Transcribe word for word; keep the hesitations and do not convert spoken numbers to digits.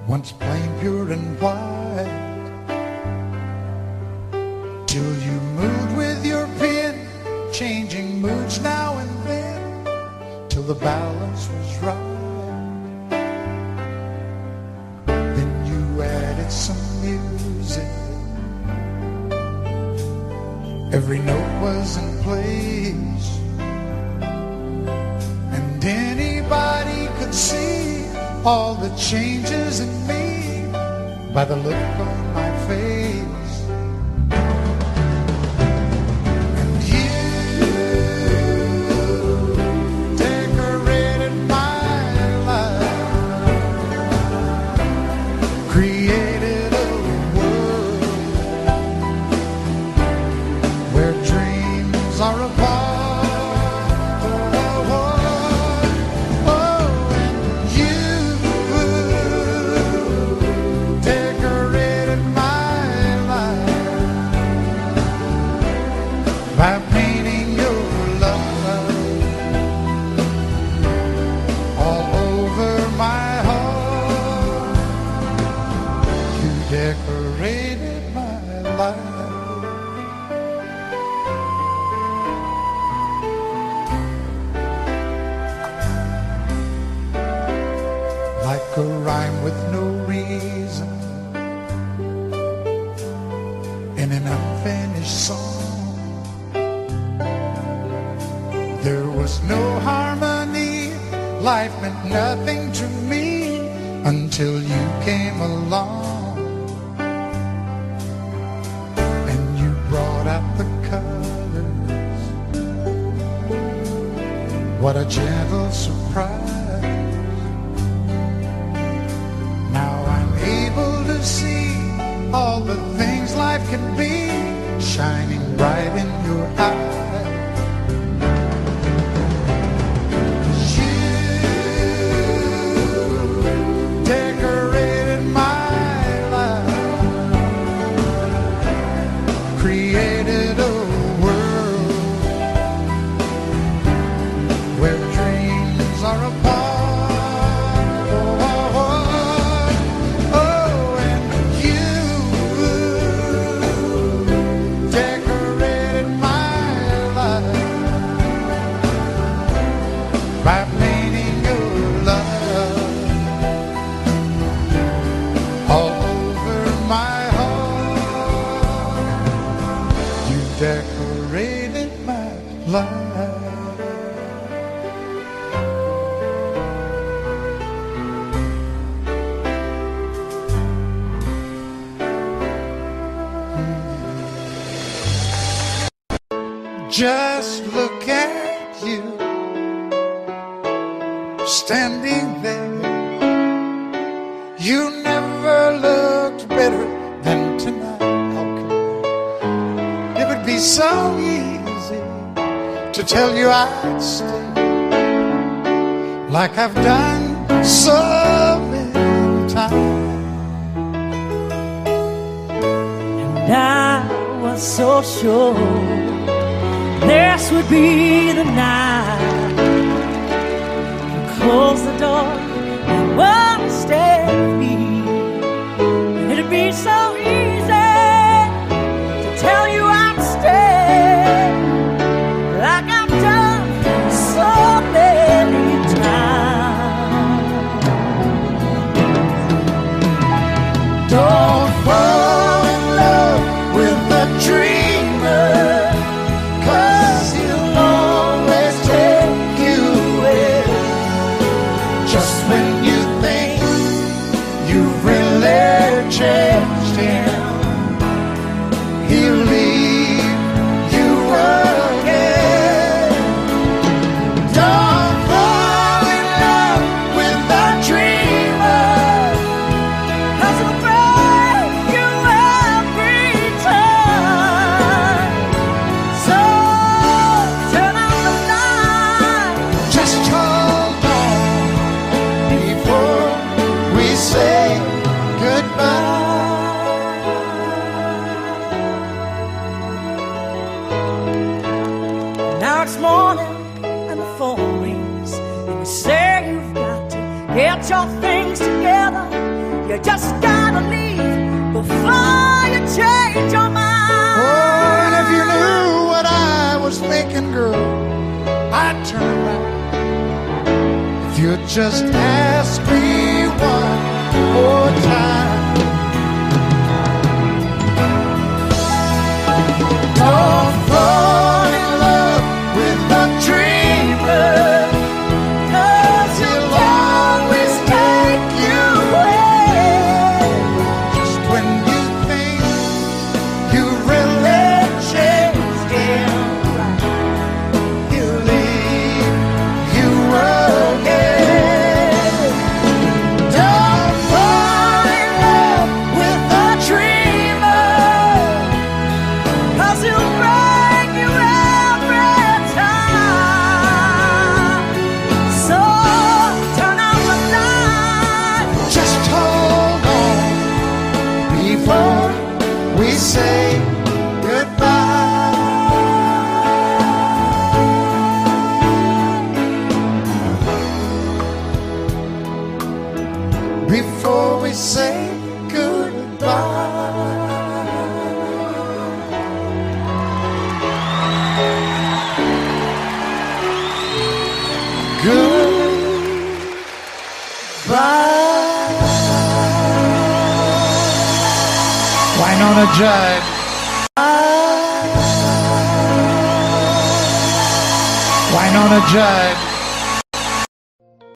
once plain, pure and white, till you moved with your pen, changing moods now and then, till the balance was right. Then you added some music, every note was in place, and anybody could see all the changes in me by the look on my face. And you decorated my life, created a world where dreams are apart. By painting your love all over my heart, you decorated my life. Like a rhyme with no reason in an unfinished song, there was no harmony, life meant nothing to me until you came along and you brought out the colors. What a gentle surprise. Now I'm able to see all the things life can be, shining bright in your eyes. Created a world where dreams are apart. Oh, oh, oh, oh, and you decorated my life by painting your love all over my decorated my life. Just look at you standing there. You never looked better than tonight. It'd be so easy to tell you I'd stay, like I've done so many times. And I was so sure this would be the night. You close the door and won't stay free. It'd be so easy to tell you I'd stay, like I've done so many times. Don't fall in love with a dreamer, 'cause he'll always take you away. Just when you think you've really changed him, he'll leave you again. Don't fall in love with a dreamer, 'Cause he'll break you every time. So turn out the light. just hold on before we say goodbye. Now it's morning and the phone rings, and you say you've got to get your things together. You just gotta leave before you change your mind. Oh, and if you knew what I was thinking, girl, I'd turn back. If you'd just ask me one more time. Don't fall in love with a dreamer, 'cause he'll always take you away. Just when you think you really changed him, he'll leave you again. Don't fall in love with a dreamer, 'cause he'll break you every time. So turn out the light. Just hold on before we say goodbye. Before we say goodbye. Goodbye. Wynonna Judd. Wynonna Judd.